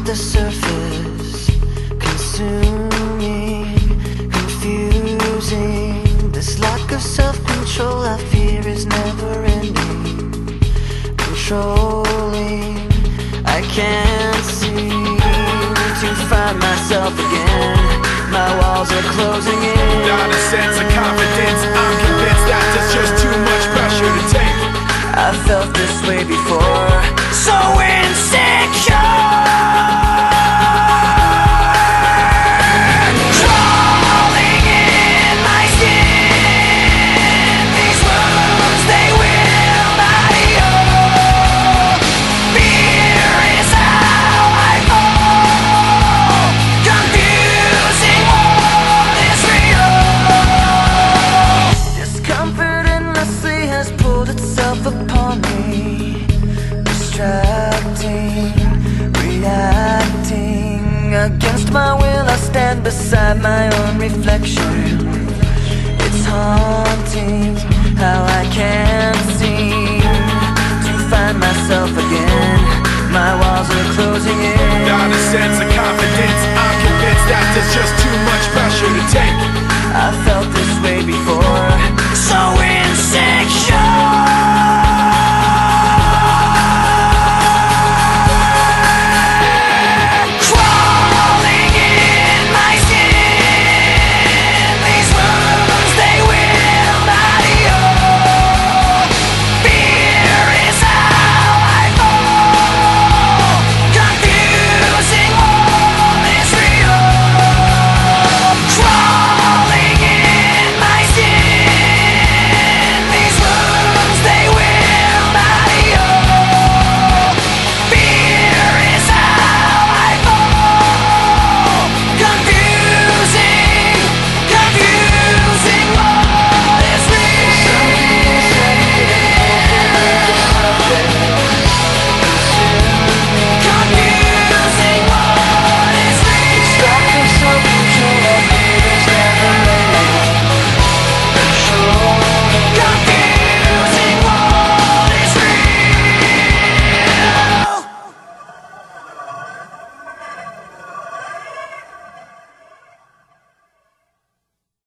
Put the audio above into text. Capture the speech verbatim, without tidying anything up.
the surface, consuming, confusing. This lack of self-control I fear is never ending, controlling. I can't seem to find myself again. My walls are closing in. Not a sense of confidence, I'm convinced that there's just too much pressure to take. I felt this way before, so insecure. Crawling in my skin, these wounds, they will not heal. Fear is how I fall, confusing what is real. Discomfort endlessly has pulled itself upon me, distracting, reacting. Against my will I stand beside my own reflection. It's haunting how I can't